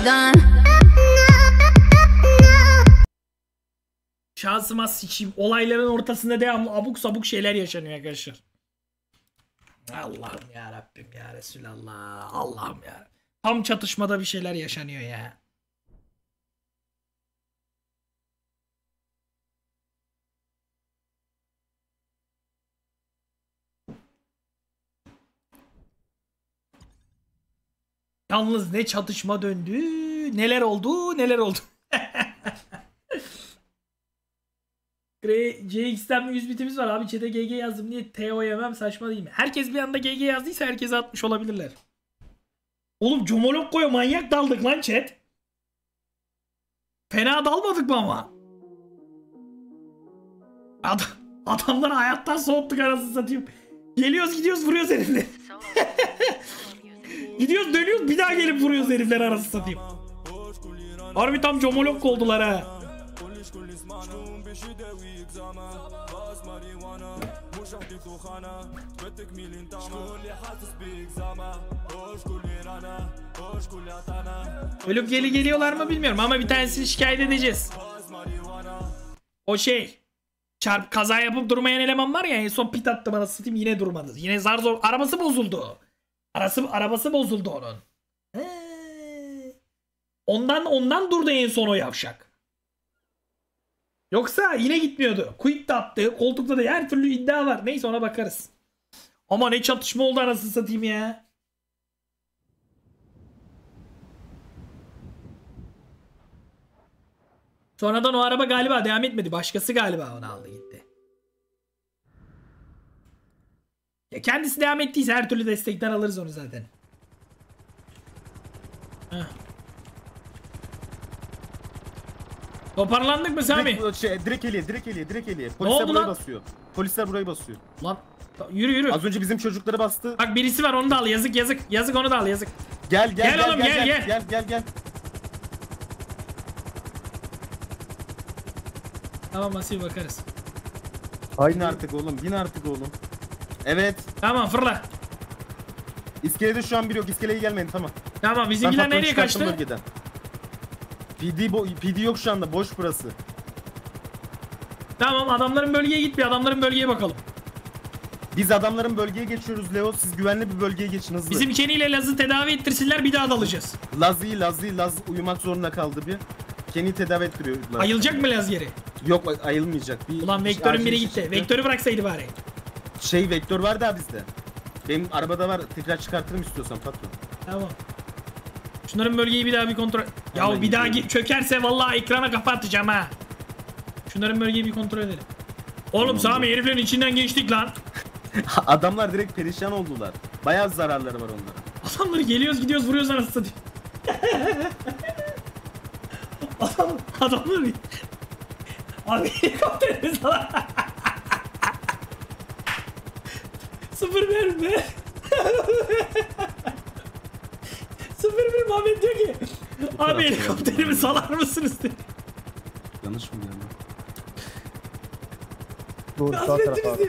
Şansıma sıçayım. Olayların ortasında devamlı abuk sabuk şeyler yaşanıyor arkadaşlar. Allah'ım ya Rabbim ya Resulallah. Allah'ım ya. Tam çatışmada bir şeyler yaşanıyor ya. Yalnız ne çatışma döndü. Neler oldu, neler oldu. CX'ten 100 bitimiz var abi, chat'e GG yazdım diye TO yemem, saçma değil mi? Herkes bir anda GG yazdıysa herkese atmış olabilirler. Oğlum Comolokko'ya manyak daldık lan chat. Fena dalmadık mı ama? Adamları hayattan soğuttuk anasını satayım. Geliyoruz gidiyoruz vuruyoruz herifleri. Gidiyoruz dönüyoruz bir daha gelip vuruyoruz herifler anasını satayım. Harbi tam Comolokko oldular ha. Ölüp geliyorlar mı bilmiyorum ama bir tanesini şikayet edeceğiz. O şey kaza yapıp durmayan eleman var ya, en son pit attı bana satayım yine durmadı. Yine zar zor arabası bozuldu. Arabası bozuldu onun. Ondan durdu en son o yavşak. Yoksa yine gitmiyordu. Quit de attı. Koltukta da her türlü iddia var. Neyse ona bakarız. Ama ne çatışma oldu anasını satayım ya. Sonradan o araba galiba devam etmedi. Başkası galiba onu aldı gitti. Ya kendisi devam ettiyse her türlü destekten alırız onu zaten. Heh. Toparlandık mı Sami? Direkt eliye. Polisler burayı basıyor. Polisler burayı basıyor. Lan yürü. Az önce bizim çocukları bastı. Bak birisi var onu da al, yazık. Yazık onu da al, yazık. Gel oğlum gel. Tamam Asil bakarız. Bin artık oğlum. Evet. Tamam fırla. İskelede şu an biri yok. İskeleye gelmeyin tamam. Tamam bizimkiler nereye kaçtı? Bölgeden. PD yok şu anda, boş burası. Tamam adamların bölgeye gitmiyor, adamların bölgeye bakalım. Biz adamların bölgeye geçiyoruz Leo, siz güvenli bir bölgeye geçin hızlı. Bizim Kenny ile Laz'ı tedavi ettirsinler, bir daha dalacağız. Laz uyumak zorunda kaldı bir. Kenny'yi tedavi ettiriyorlar. Ayılacak mı Laz geri? Yok ayılmayacak. Ulan Vektör'ün biri gitti. Vektör'ü bıraksaydı bari. Vektör var da bizde. Benim arabada var, tekrar çıkartırım istiyorsan patron. Tamam. Şunların bölgeyi bir daha bir kontrol... Ya bir daha çökerse vallahi ekrana kafa atacağım ha. Şunların bölgeyi bir kontrol edelim. Oğlum Sami heriflerin içinden geçtik lan. Adamlar direkt perişan oldular. Bayağı zararları var onlara. Adamları geliyoruz gidiyoruz vuruyoruz anasını satayım. Adamlar... Abi helikopterimiz var. 0-1 mi? 0-1 Muhammed diyor ki abi helikopterimi salar mısınız diye. Yanlış mı yani? Doğru sağ taraf abi.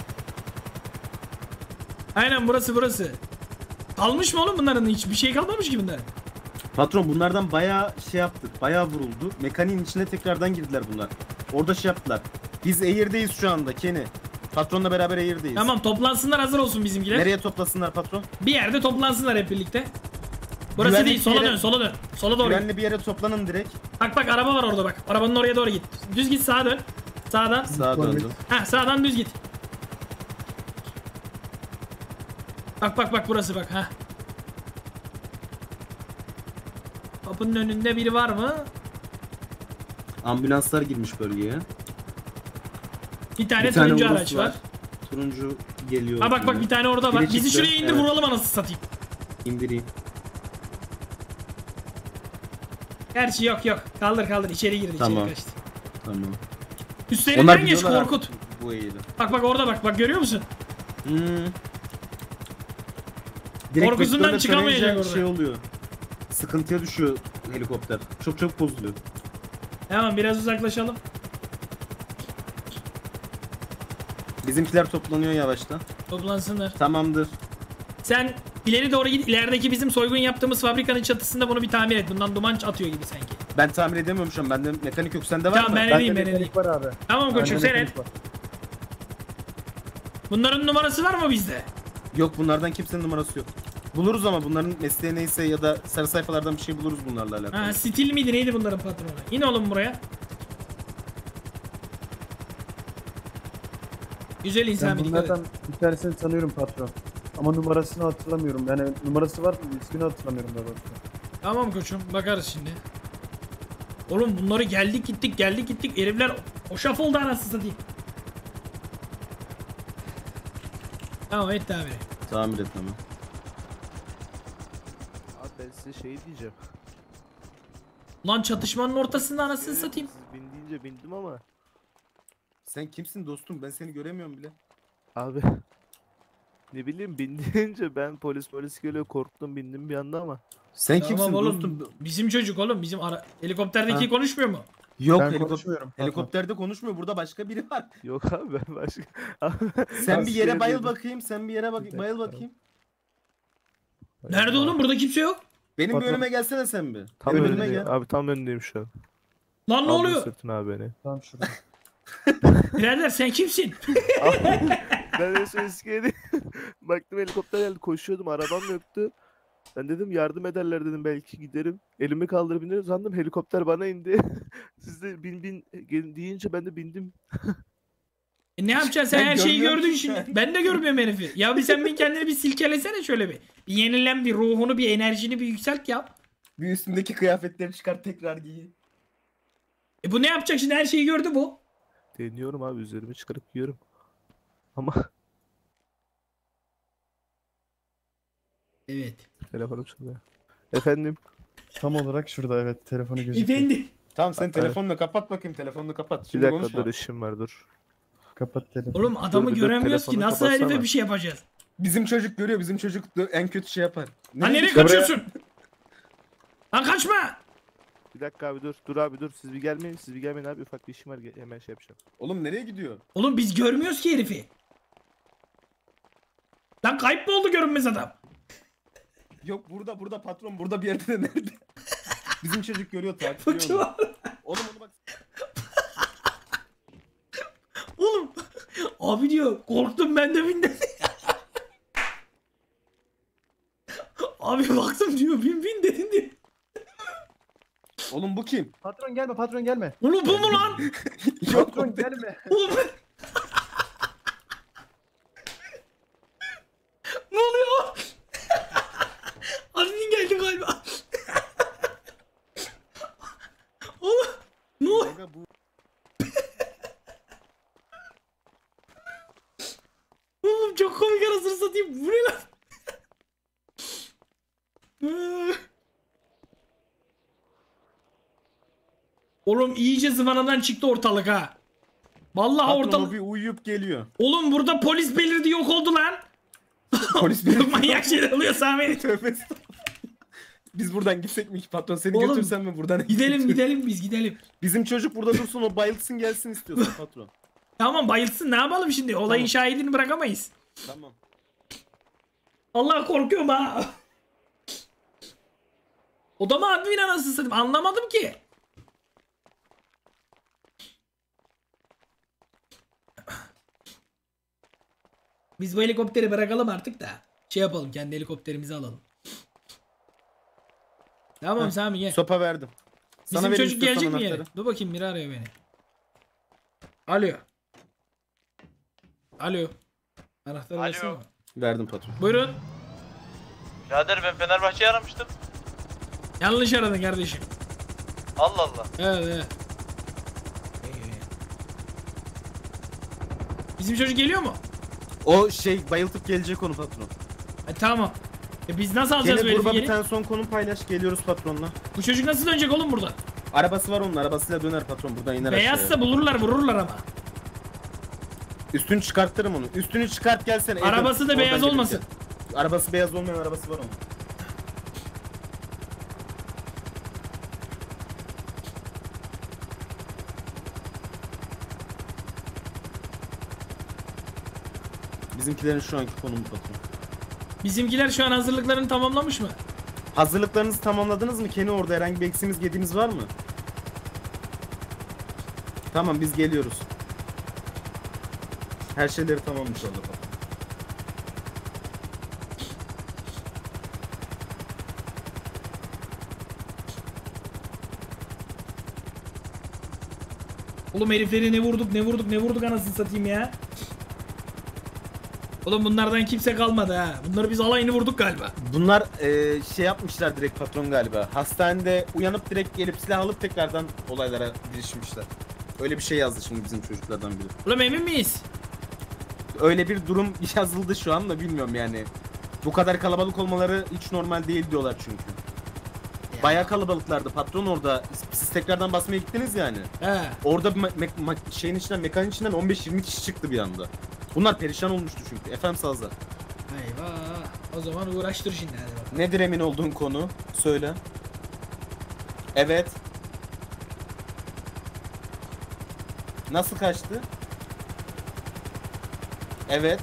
Aynen burası. Kalmış mı oğlum bunların, hiçbir şey kalmamış ki bunlar. Patron bunlardan bayağı yaptık, bayağı vuruldu. Mekaniğin içine tekrardan girdiler bunlar. Orada yaptılar. Biz Air'deyiz şu anda Kenny. Patronla beraber Air'deyiz. Tamam toplansınlar, hazır olsun bizimkiler. Nereye toplasınlar patron? Bir yerde toplansınlar hep birlikte. Burası Güvenli değil, sola dön. Sola doğru. Güvenli bir yere toplanın direkt. Bak araba var orada bak. Arabanın oraya doğru git. Düz git, sağa dön. Sağdan. Sağa döndüm. Sağdan düz git. Bak burası bak ha. Kapının önünde biri var mı? Ambulanslar girmiş bölgeye. Bir tane turuncu araç var. Turuncu geliyor. Ha bak bir tane orada var. Bizi şuraya indir, vuralım anasını satayım. İndireyim. Gerçi yok. Kaldır içeri girdi, tamam. içeri kaçtı. Tamam. Üstlerinden geç Korkut. Bu eğili. Bak orada bak görüyor musun? Korkusundan çıkamayacak orada. Şey oluyor. Sıkıntıya düşüyor helikopter. Çok çabuk bozuluyor. Tamam biraz uzaklaşalım. Bizimkiler toplanıyor yavaştan. Toplansınlar. Tamamdır. Sen İleri doğru git. İlerideki bizim soygun yaptığımız fabrikanın çatısında bunu bir tamir et. Bundan duman atıyor gibi sanki. Ben tamir edemiyorum şu an. Bende mekanik yok. Sende var Tamam mı? ben Bende edeyim ben edeyim. mekanik var abi. Tamam koçum Bende sen et. mekanik var. Bunların numarası var mı bizde? Yok, bunlardan kimsenin numarası yok. Buluruz ama bunların mesleği neyse ya da sarı sayfalardan bir şey buluruz bunlarla alakalı. Ha, stil miydi neydi bunların patronu? İn oğlum buraya. Güzel insan Ben bir dikkat et. bunlardan bir tanesini tanıyorum patron. Ama numarasını hatırlamıyorum. Yani numarası var, ismini hatırlamıyorum daha doğrusu. Tamam koçum bakarız şimdi. Oğlum bunları geldik gittik herifler hoşaf oldu anasını satayım. Tamam et tamiri. Tamir et tamam. Abi ben size şey diyeceğim. Lan çatışmanın ortasında anasını Evet, satayım. Siz bin deyince bindim ama. Sen kimsin dostum? Ben seni göremiyorum bile. Abi. Ne bileyim bin deyince ben polis geliyor korktum bindim bir anda ama. Sen Tamam kimsin oğlum dostum? bizim çocuk oğlum bizim helikopterdeki Ha. konuşmuyor mu? Yok, Ben konuşmuyorum, patron. helikopterde konuşmuyor. Burada başka biri var. Yok abi ben başka. Abi, Sen bir yere asker bayıl dedim. bakayım. Sen bir yere Bir bayıl dakika. bakayım. Nerede oğlum burada kimse yok. Benim bir Patron. önüme gelsene sen bir. Tam Benim önüme önündeyim. gel. Abi tam önündeyim şu an. Lan ne Aldın oluyor? sırtına abi beni. Tamam şurada. Birader sen kimsin? Ben en son iskelede baktım helikopter geldi koşuyordum arabam yoktu. Ben dedim yardım ederler dedim belki giderim. Elimi kaldırıp inerim sandım helikopter bana indi. Siz de bin gelin deyince ben de bindim. Ne yapacaksın sen Ben her şeyi görmüyorum gördün ki. şimdi. Ben de görmüyorum herifi. Ya bir sen bir kendini bir silkelesene şöyle bir. Bir yenilen bir ruhunu bir enerjini bir yükselt ya. Bir üstündeki kıyafetleri çıkar tekrar giy. Bu ne yapacak şimdi her şeyi gördü bu. Deniyorum abi üzerimi çıkarıp giyiyorum. Ama Evet. telefonum çalıyor. Efendim. Tam olarak şurada evet telefonu gözüküyor. Efendim. Tamam sen Evet. telefonla kapat bakayım. Telefonunu kapat. Bir Şimdi dakika konuşma. dur işim var dur. Kapat telefonu. Oğlum adamı Dur, göremiyoruz ki. telefonu Nasıl herife kapatsana. bir şey yapacağız? Bizim çocuk görüyor. Bizim çocuk da en kötü şey yapar. Lan nereye Oraya- kaçıyorsun? Lan kaçma. Bir dakika abi dur. Dur abi dur. Siz bir gelmeyin. Siz bir gelmeyin abi. Ufak bir işim var. Hemen şey yapacağım. Oğlum nereye gidiyor? Oğlum biz görmüyoruz ki herifi. Lan kayıp mı oldu görünmez adam? Yok burada patron. Burada bir yerde de nerede? Bizim çocuk görüyor takip Bu ediyor kim onu. abi? Oğlum onu bak. Oğlum. Abi diyor korktum ben de bindim. Abi baktım diyor bin dedin diyor. Oğlum bu kim? Patron gelme patron gelme. Oğlum bu mu lan? Yok Patron gelme. Oğlum. Ne oluyor? Admin geldi galiba. Oğlum. Ne oluyor? Kanka bu Oğlum çok komik anasını satayım. Bu ne lan? Oğlum iyice zıvanadan çıktı ortalık ha. Vallahi patron o ortalık. bir uyuyup geliyor. Oğlum burada polis belirdi yok oldu lan. Polis Çok beni manyak şeyler oluyor Sami. tövbe estağfurullah. Biz buradan gitsek mi ki patron? Seni Oğlum, götürsem mi buradan? Gidelim biz gidelim. Bizim çocuk burada dursun, o bayılsın gelsin istiyorsan patron. Tamam bayılsın ne yapalım şimdi olayın Tamam. şahidini bırakamayız. Tamam. Allah korkuyorum ha. O da mı admin anasını satayım anlamadım ki. Biz bu helikopteri bırakalım artık da. Şey yapalım kendi helikopterimizi alalım. Tamam Heh, Sami gel. Sopa verdim. Bizim vereyim çocuk istiyorsan gelecek mi yere? anahtarı. Dur bakayım biri arıyor beni. Alo. Alo. Anahtarı Alo. versene. Verdim patron. Buyurun. Birader ben Fenerbahçe'yi aramıştım. Yanlış aradın kardeşim. Allah Allah. Evet evet. Bizim çocuk geliyor mu? O şey bayıltıp gelecek onu patron. Tamam. Biz nasıl alacağız Gene böyle gruba bir geri? tane son konum paylaş, geliyoruz patronla. Bu çocuk nasıl dönecek oğlum buradan? Arabası var onun, arabasıyla döner patron, buradan iner aşağıya. Beyazsa bulurlar vururlar ama. Üstünü çıkarttırım onu. Üstünü çıkart gelsene. Adam, Arabası da oradan beyaz gelip olmasın. gel. Arabası beyaz olmayan arabası var onun. Bizimkilerin şu anki konumu patron. Bizimkiler şu an hazırlıklarını tamamlamış mı? Hazırlıklarınızı tamamladınız mı? Kenny orada herhangi bir eksiğimiz gediğimiz var mı? Tamam biz geliyoruz. Her şeyleri tamammış orada. Oğlum herifleri ne vurduk anasını satayım ya. Oğlum bunlardan kimse kalmadı ha. Bunları biz alayını vurduk galiba. Bunlar şey yapmışlar direkt patron galiba. Hastanede uyanıp direkt gelip silah alıp tekrardan olaylara girişmişler. Öyle bir şey yazdı şimdi bizim çocuklardan biri. Oğlum emin miyiz? Öyle bir durum yazıldı şu anda bilmiyorum yani. Bu kadar kalabalık olmaları hiç normal değil diyorlar çünkü. Bayağı kalabalıklardı patron orada. Siz tekrardan basmaya gittiniz yani. He. Orada şeyin içinden, mekanın içinden 15-20 kişi çıktı bir anda. Bunlar perişan olmuştu çünkü. Efendim Salza. Eyvah. O zaman uğraştır şimdi hadi bakalım. Nedir emin olduğun konu? Söyle. Evet. Nasıl kaçtı? Evet.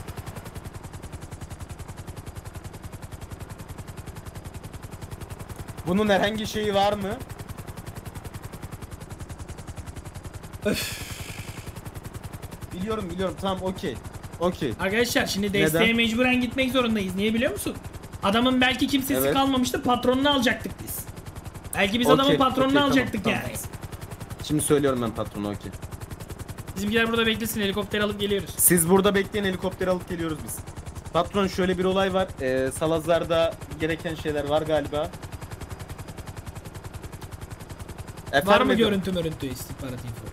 Bunun herhangi şeyi var mı? Biliyorum tamam okey. Okey. Arkadaşlar şimdi desteğe Neden? mecburen gitmek zorundayız. Niye biliyor musun? Adamın belki kimsesi Evet. kalmamıştı, patronunu alacaktık biz. Belki biz Okey, adamın patronunu okey, alacaktık tamam, yani. Şimdi söylüyorum ben patrona okey. Bizimkiler burada beklesin, helikopter alıp geliyoruz. Siz burada bekleyin, helikopter alıp geliyoruz biz. Patron şöyle bir olay var. Salazar'da gereken şeyler var galiba. Var mı Efendim? görüntü istihbarat info?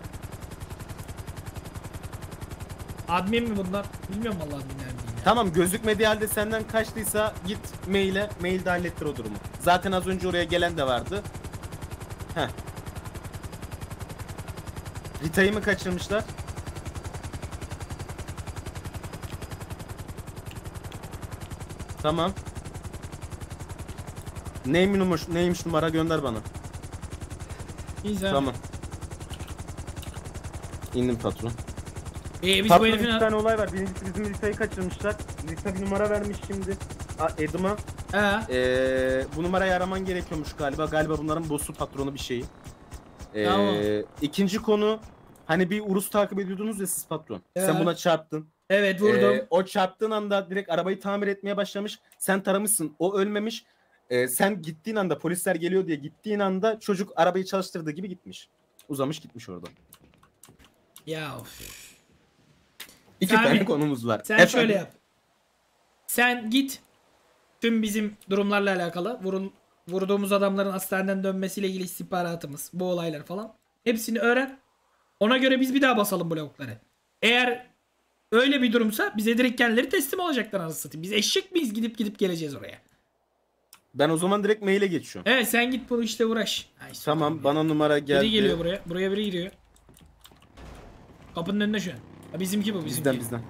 Admin mi bunlar? Bilmiyorum vallahi adminler mi ya. Tamam gözükmediği halde senden kaçtıysa git maile. Mailde hallettir o durumu. Zaten az önce oraya gelen de vardı. Heh. Rita'yı mı kaçırmışlar? Tamam. Neymiş numara gönder bana. Güzel. Tamam. İndim patron. Biz bu Patron herifin... iki tane olay var. Birincisi bizim Rita'yı kaçırmışlar. Rita bir numara vermiş şimdi. Edim'a. Bu numarayı araman gerekiyormuş galiba. Galiba bunların boss'u patronu bir şeyi. Tamam. İkinci konu. Hani bir Urus takip ediyordunuz ya siz patron. Sen buna çarptın. Evet vurdum. O çarptığın anda direkt arabayı tamir etmeye başlamış. Sen taramışsın. O ölmemiş. Sen gittiğin anda polisler geliyor diye gittiğin anda çocuk arabayı çalıştırdığı gibi gitmiş. Uzamış gitmiş orada. Ya of. İki Sami, tane konumuz var. Sen Efendim? şöyle yap. Sen git. Tüm bizim durumlarla alakalı vurduğumuz adamların hastaneden dönmesiyle ilgili istihbaratımız, bu olaylar falan. Hepsini öğren. Ona göre biz bir daha basalım bu lavukları. Eğer öyle bir durumsa bize direkt kendileri teslim olacaklar anasını satayım. Biz eşek miyiz gidip geleceğiz oraya. Ben o zaman direkt maile geçiyorum. Evet sen git bunu işte uğraş. Ay, Tamam bana numara geldi. biri geliyor buraya. Buraya biri giriyor. Kapının önünde şu an. Ha, bizimki bu bizimki. Bizden.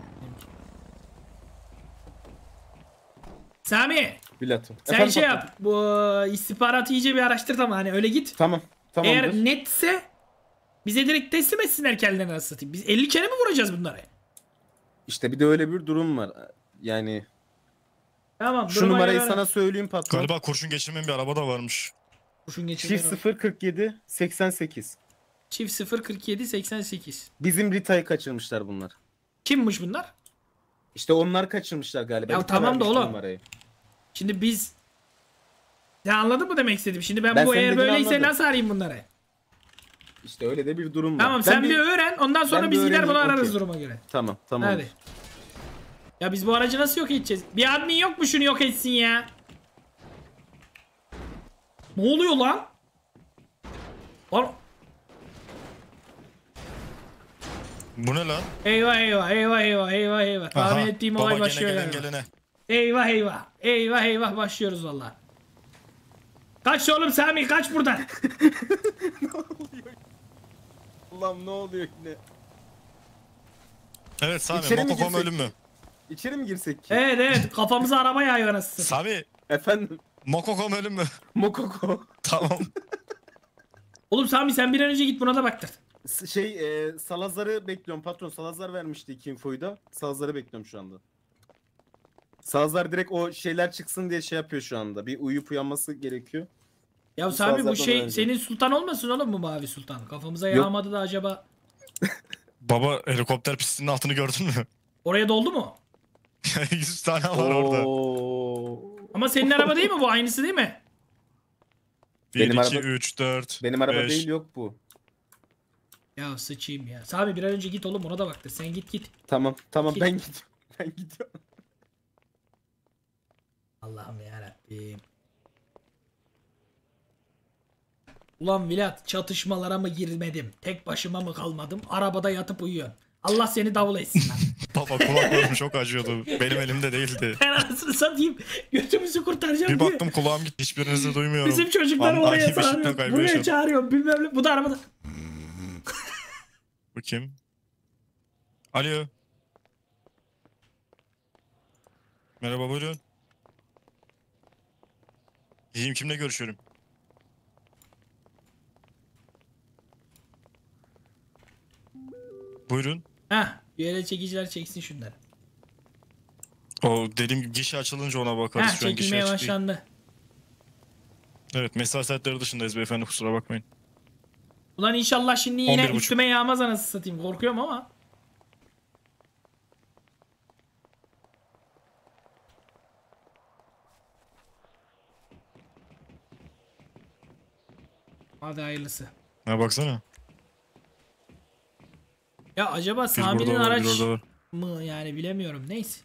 Sami Bilato. sen Efendim şey patron? yap. Bu istihbaratı iyice bir araştır tamam hani öyle git. Tamam. Tamamdır. Eğer netse bize direkt teslim etsinler kendilerini nasıl satayım. Biz 50 kere mi vuracağız bunları? İşte bir de öyle bir durum var. Yani Tamam. şu duruma numarayı göre- sana söyleyeyim patron. Galiba kurşun geçirmeyen bir araba da varmış. Kuşun geçirmeyen Çift o. 047 88. Çift 047 88. Bizim Rita'yı kaçırmışlar bunlar. Kimmiş bunlar? İşte onlar kaçırmışlar galiba. Ya Rita tamam da vermişti oğlum. numarayı. Şimdi biz... Ya anladın mı demek istedim? Şimdi ben Ben bu senin eğer dediğini böyleyse anladım. nasıl arayayım bunları? İşte öyle de bir durum var. Tamam Ben sen bir öğren ondan sonra ben biz bir gider bunu öğreneyim, ararız okey. duruma göre. Tamam. Hadi. Ya biz bu aracı nasıl yok edeceğiz? Bir admin yok mu şunu yok etsin ya? Ne oluyor lan? Lan- Bu ne lan? Eyvah eyvah eyvah eyvah eyvah eyvah. Tahmin Aha, ettiğim baba olay gene başlıyor gelen galiba. gelene. Eyvah eyvah. Eyvah eyvah başlıyoruz valla. Kaç oğlum Sami kaç buradan. Allah'ım ne oluyor yine? Evet Sami, İçeri mi Mokokom girsek? ölüm mü? İçeri mi girsek ki? Evet kafamıza araba yağıyor anasını. Sami, Efendim? Mokokom ölüm mü? Mokoko. Tamam. Oğlum Sami sen bir an önce git buna da baktır. Salazar'ı bekliyorum patron. Salazar vermişti iki infoyu da. Salazar'ı bekliyorum şu anda. Sazlar direkt o şeyler çıksın diye şey yapıyor şu anda. Bir uyuyup uyanması gerekiyor. Ya Sami bu sazlardan şey önce. senin sultan olmasın oğlum bu mavi sultan? Kafamıza Yok. yağmadı da acaba. Baba helikopter pistinin altını gördün mü? Oraya doldu mu? 100 tane var orada. Oo. Ama senin araba değil mi bu? Aynısı değil mi? 1, Benim 2, araba- 3, 4, Benim araba 5. değil yok bu. Ya sıçayım ya. Sami bir an önce git oğlum ona da baktır. Sen git. Tamam ben gidiyorum. Ben gidiyorum. Allah'ım yarabbim. Ulan Vilat çatışmalara mı girmedim? Tek başıma mı kalmadım? Arabada yatıp uyuyorum. Allah seni davul etsin lan. Baba kulaklarım çok acıyordu. Benim elimde değildi. Ben anasını satayım. Götümüzü kurtaracağım Bir diye. baktım kulağım gitti. Hiçbirinizi duymuyorum. Bizim çocukları Ani oraya bir şiddet çağırıyor. kaybı Buraya yaşadım. çağırıyor. Bilmem ne. Bu da arabada. Bu kim? Alo. Merhaba buyurun. İyiyim, kimle görüşüyorum? Buyurun. Heh. Bir yere çekiciler çeksin şunları. O dediğim gibi gişe açılınca ona bakarız. Heh Şu an gişe çekilmeye açık değil. başlandı. Evet, mesai saatleri dışındayız beyefendi, kusura bakmayın. Ulan inşallah şimdi yine 11.30. üstüme yağmaz anasını satayım. Korkuyorum ama. Hadi hayırlısı. Ha baksana. Ya acaba Bir Sami'nin burada var, araç bir orada var. mı yani bilemiyorum. Neyse.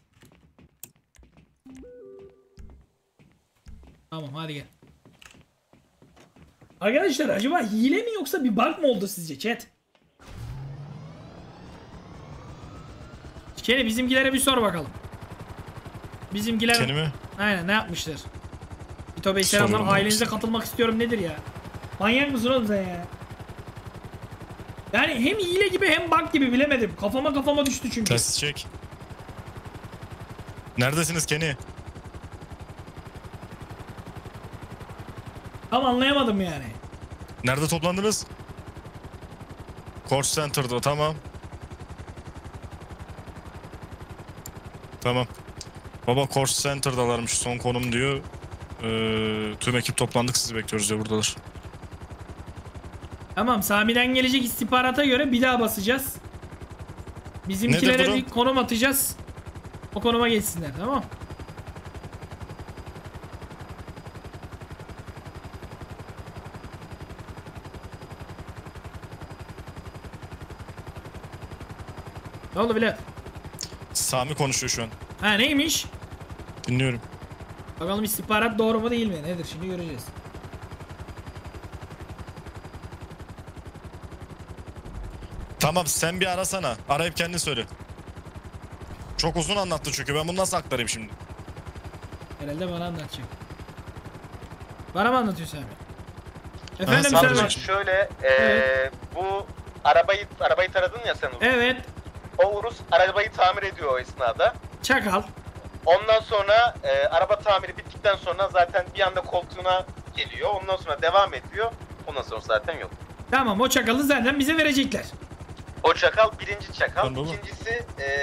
Tamam hadi gel. Arkadaşlar acaba hile mi yoksa bir bug mı oldu sizce chat? Kenny bizimkilere bir sor bakalım. Bizimkiler Kendimi aynen ne yapmışlar? İto Bey selamlar, Soruyorum ailenize işte. katılmak istiyorum nedir ya? Manyak mısın oğlum sen ya? Yani hem hile gibi hem bug gibi bilemedim. Kafama düştü çünkü. test çek. Neredesiniz Kenny? Tam anlayamadım yani. Nerede toplandınız? Course Center'da, tamam. Tamam. Baba Course Center'dalarmış, son konum diyor. Tüm ekip toplandık, sizi bekliyoruz diyor, buradalar. Tamam Sami'den gelecek istihbarata göre bir daha basacağız. Bizimkilere Nedir durum? bir konum atacağız. O konuma geçsinler tamam. Ne oldu Bilal? Sami konuşuyor şu an. Ha neymiş? Dinliyorum. Bakalım istihbarat doğru mu değil mi? Nedir şimdi göreceğiz. Tamam, sen bir arasana. Arayıp kendin söyle. Çok uzun anlattı çünkü, ben bunu nasıl aktarayım şimdi? Herhalde bana anlatacak. Bana mı anlatıyorsun abi? Efendim Ha, sen sadece bak. Şöyle Evet. bu arabayı taradın ya sen Urus. Evet. O Urus arabayı tamir ediyor o esnada. Çakal. Ondan sonra araba tamiri bittikten sonra zaten bir anda koltuğuna geliyor. Ondan sonra devam ediyor. Ondan sonra zaten yok. Tamam o çakalı zaten bize verecekler. O çakal birinci çakal. Tamam. İkincisi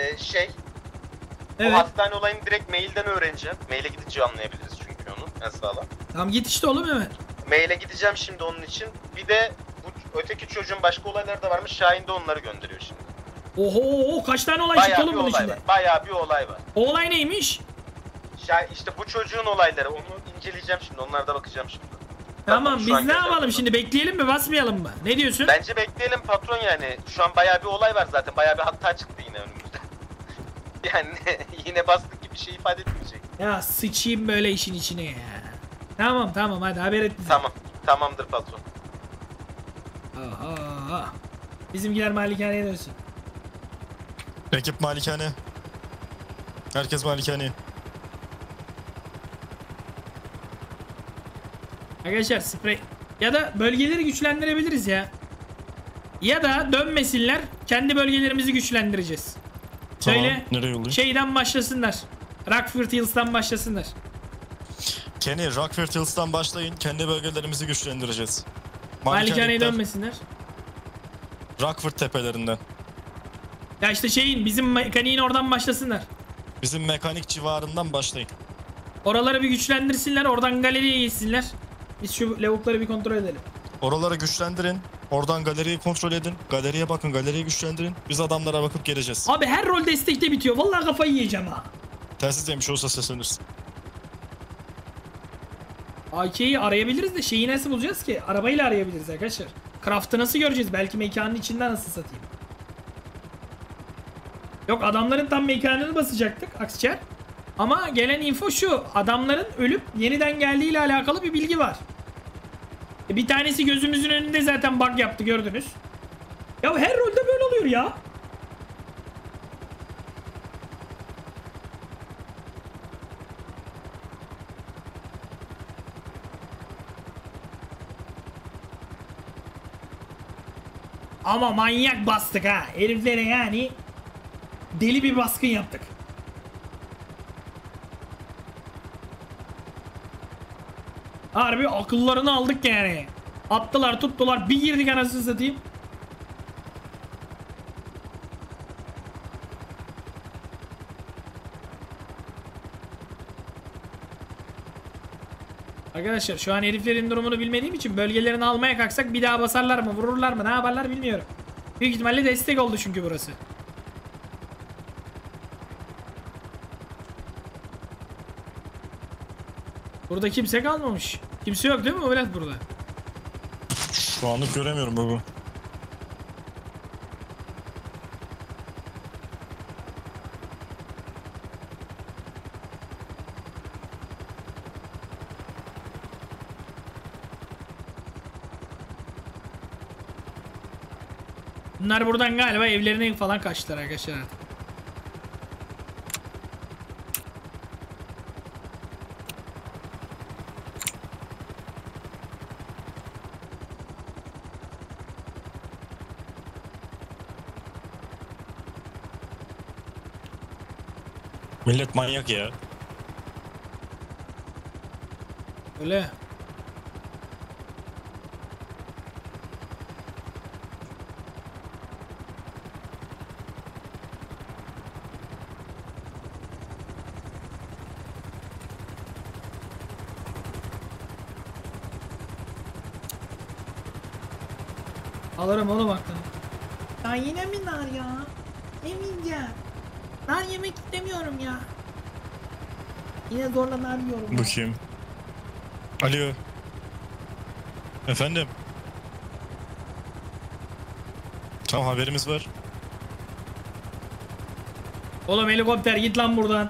bu Evet. hastane olayını direkt mailden öğreneceğim. Maile gidince anlayabiliriz çünkü onu en sağlam. Tamam git işte oğlum hemen. Maile gideceğim şimdi onun için. Bir de bu öteki çocuğun başka olayları da varmış. Şahin de onları gönderiyor şimdi. Oho kaç tane olay çıktı Bayağı oğlum bir bunun olay içinde? var. Bayağı bir olay var. O olay neymiş? İşte bu çocuğun olayları. Onu inceleyeceğim şimdi. Onlara da bakacağım şimdi. Tamam şu biz an ne geleceğim yapalım sonra. şimdi bekleyelim mi basmayalım mı? Ne diyorsun? Bence bekleyelim patron yani. Şu an bayağı bir olay var zaten. Bayağı bir hatta çıktı yine önümüzde. Yani yine bastık gibi bir şey ifade etmeyecek. Ya sıçayım böyle işin içine ya. Tamam hadi haber et bize. Tamam. Tamamdır patron. Aha. Bizimkiler malikaneye dönsün. Ekip malikane. Herkes malikaneye. Arkadaşlar sprey. Ya da bölgeleri güçlendirebiliriz ya. Ya da dönmesinler. Kendi bölgelerimizi güçlendireceğiz. Tamam, Söyle. nereye yollayayım? Şeyden başlasınlar. Rockford Hills'tan başlasınlar. Kenny, Rockford Hills'tan başlayın. Kendi bölgelerimizi güçlendireceğiz. Malikaneye iptal. dönmesinler. Rockford tepelerinden. Ya işte şeyin bizim mekaniğin oradan başlasınlar. Bizim mekanik civarından başlayın. Oraları bir güçlendirsinler, oradan galeriye gitsinler. Biz şu lavukları bir kontrol edelim. Oraları güçlendirin. Oradan galeriyi kontrol edin. Galeriye bakın, galeriyi güçlendirin. Biz adamlara bakıp geleceğiz. Abi her rol destekte bitiyor. Vallahi kafayı yiyeceğim ha. Telsiz yemiş olsa seslenirsin. AK'yi arayabiliriz de şeyi nasıl bulacağız ki? Arabayla arayabiliriz arkadaşlar. Craft'ı nasıl göreceğiz? Belki mekanın içinden nasıl satayım? Yok, adamların tam mekanını basacaktık Aksçer. Ama gelen info şu. Adamların ölüp yeniden geldiğiyle alakalı bir bilgi var. Bir tanesi gözümüzün önünde zaten bug yaptı, gördünüz. Ya her rolde böyle oluyor ya. Ama manyak bastık ha. Heriflere yani deli bir baskın yaptık. Harbi akıllarını aldık yani. Attılar tuttular, bir girdik anasını satayım. Arkadaşlar şu an heriflerin durumunu bilmediğim için bölgelerini almaya kalksak bir daha basarlar mı, vururlar mı, ne yaparlar bilmiyorum. Büyük ihtimalle destek oldu çünkü burası. Burada kimse kalmamış. Kimse yok değil mi Ölet burada? Şu anlık göremiyorum baba. Bunlar buradan galiba evlerine falan kaçtılar arkadaşlar artık. Millet manyak ya. Öyle. Alırım oğlum aklını. Ya yine mi nar ya? Yemeyeceğim. Nar yemek istemiyorum ya. Yine zorla nar yiyorum. ya. Bakayım. Alo. Efendim. Tamam, haberimiz var. Oğlum helikopter git lan buradan.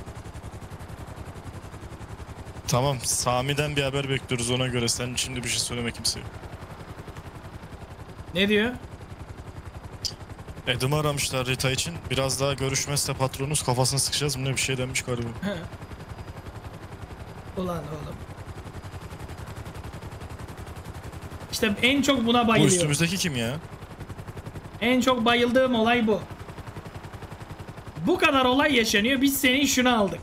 Tamam, Sami'den bir haber bekliyoruz, ona göre. Sen şimdi bir şey söyleme kimseye. Ne diyor? Edim'i aramışlar Rita için. Biraz daha görüşmezse patronumuz kafasını sıkacağız mı ne bir şey demiş galiba. Ulan oğlum. İşte en çok buna Bu bayılıyorum. üstümüzdeki kim ya? En çok bayıldığım olay bu. Bu kadar olay yaşanıyor. Biz senin şunu aldık.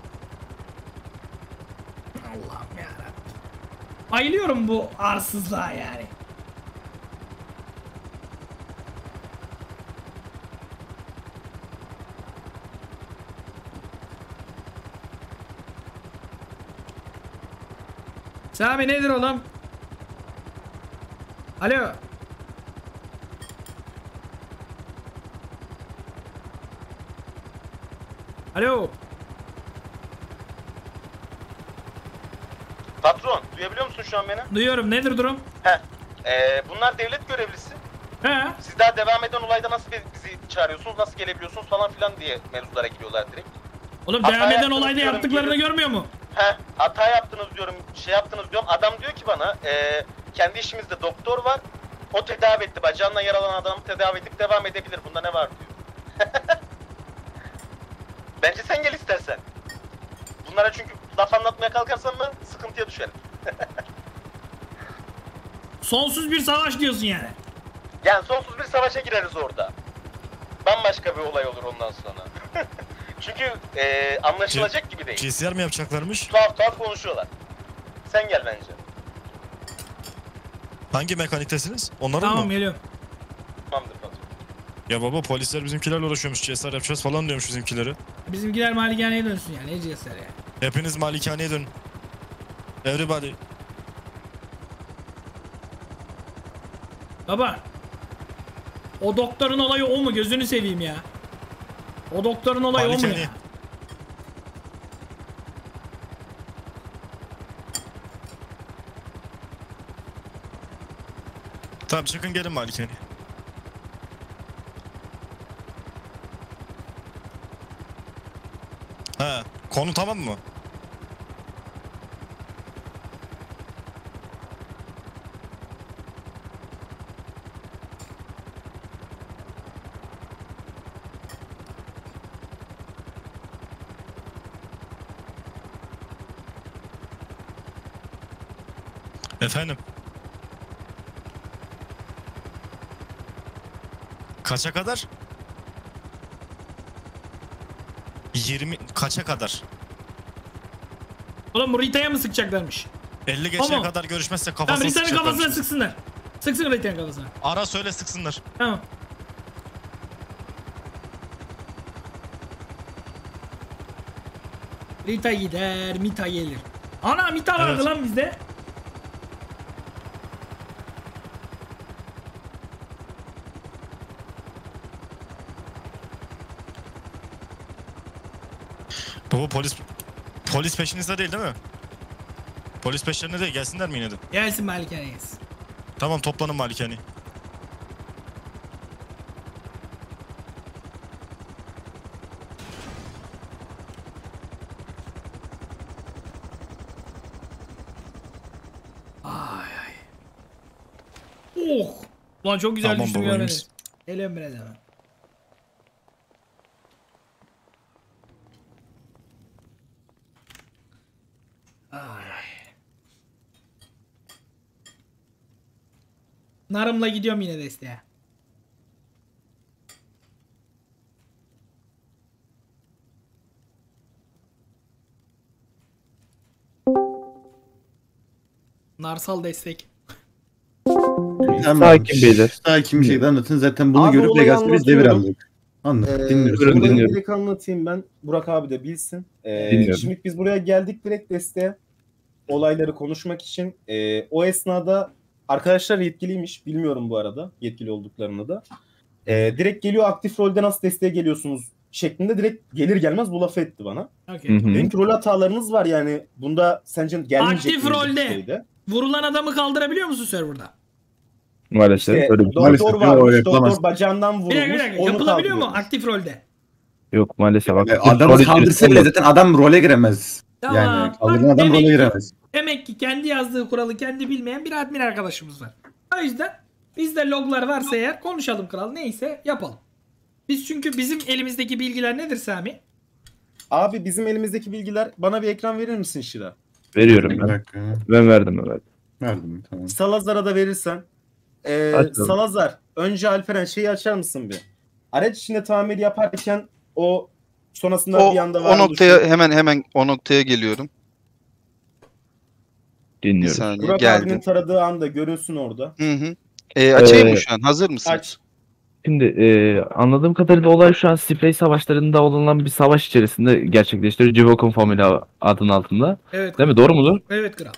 Allah'ım yarabbim. Bayılıyorum bu arsızlığa yani. Sami nedir oğlum? Alo. Alo. Patron, duyabiliyor musun şu an beni? Duyuyorum. Nedir durum? Bunlar devlet görevlisi. He. Siz daha devam eden olayda nasıl bizi çağırıyorsunuz, nasıl gelebiliyorsunuz falan filan diye mevzulara giriyorlar direkt. Oğlum Hata devam eden yaptınız olayda diyorum, yaptıklarını geliyor. görmüyor mu? Hata yaptınız diyorum, şey yaptınız diyorum. Adam diyor ki bana, kendi işimizde doktor var. O tedavi etti, bacağından yaralanan adamı tedavi edip devam edebilir. Bunda ne var diyor. Bence sen gel istersen. Bunlara çünkü laf anlatmaya kalkarsan mı sıkıntıya düşerim. Sonsuz bir savaş diyorsun yani. Yani sonsuz bir savaşa gireriz orada. Bambaşka bir olay olur ondan sonra. Çünkü anlaşılacak gibi değil. PCR mi yapacaklarmış? Tuhaf tuhaf konuşuyorlar. Sen gel bence. Hangi mekaniktesiniz? Onların Tamam mı? geliyorum. Tamamdır patron. Ya baba, polisler bizimkilerle uğraşıyormuş. CSR yapacağız falan diyormuş bizimkileri. Bizimkiler malikaneye dönsün yani. Ne diyeceğiz ya? Hepiniz malikaneye dönün. Everybody. Baba. O doktorun olayı o mu? Gözünü seveyim ya. O doktorun olayı o mu Malikaneye. ya? Tamam çıkın gelin malikaneye. Ha, konu tamam mı? Efendim? Kaça kadar? 20 kaça kadar? Oğlum bu Rita'ya mı sıkacaklarmış? 50 geçeye Tamam. kadar görüşmezsek Tamam kafasını Rita'nın sıkacaklarmış kafasına bizi. sıksınlar. Sıksın Rita'nın kafasına. Ara söyle sıksınlar. Tamam. Rita gider, Mita gelir. Ana Mita vardı Evet. lan bizde. Bu polis peşinizde değil mi? Polis peşlerinde değil, gelsinler mi yine de? Gelsin malikaneyiz. Tamam toplanın malikaneye. Oh! Lan çok güzel Tamam düştüm babayız. görmediniz. Geliyorum biraz hemen. Narımla gidiyorum yine desteğe. Narsal destek. Sakin beyler. Sakin bir şekilde anlatın. Zaten bunu Abi görüp olayı Vegas'ta biz devir anlatıyorum. aldık. Anlat. Dinliyoruz. Dinliyoruz. Buyurun, Olayı dinliyorum. direkt anlatayım ben. Burak abi de bilsin. Dinliyorum. Şimdi biz buraya geldik direkt desteğe. Olayları konuşmak için. O esnada arkadaşlar yetkiliymiş. Bilmiyorum bu arada. Yetkili olduklarını da. Direkt geliyor aktif rolde nasıl desteğe geliyorsunuz şeklinde direkt gelir gelmez bu lafı etti bana. Okay. Benim ki rol hatalarınız var yani. Bunda sence gelmeyecek Aktif mi bir rolde. şeyde? Vurulan adamı kaldırabiliyor musun serverda? Maalesef İşte öyle bir maalesef doktor yok, varmış. öyle yapılamaz. Doktor bacağından Bir vurulmuş. dakika bir dakika. Onu Yapılabiliyor mu kaldırıyormuş. aktif rolde? yok maalesef. Adamı kaldırsa bile zaten adam role giremez. Tamam. Yani Bak, kaldırılan adam demek role ki- giremez. Demek ki kendi yazdığı kuralı kendi bilmeyen bir admin arkadaşımız var. O yüzden bizde loglar varsa eğer konuşalım kral. Neyse yapalım. Biz çünkü bizim elimizdeki bilgiler nedir Sami? Abi bizim elimizdeki bilgiler bana bir ekran verir misin Şira? Veriyorum Bir ben. dakika. Ben verdim evet. Verdim tamam. Salazar'a da verirsen. Açalım. Salazar önce Alperen şeyi açar mısın bir? Araç içinde tamir yaparken o sonrasında bir anda O noktaya hemen o noktaya geliyorum. Bir Dinliyorum. saniye Burak abinin geldim. taradığı anda görünsün orada. Hı hı. Açayım mı Ee, şu an? Hazır mısın? Aç. Şimdi anladığım kadarıyla olay şu an sprey savaşlarında olunan bir savaş içerisinde gerçekleştiriyor. Jivokun Family adının altında. Evet. Değil mi? Doğru mudur? Evet kral.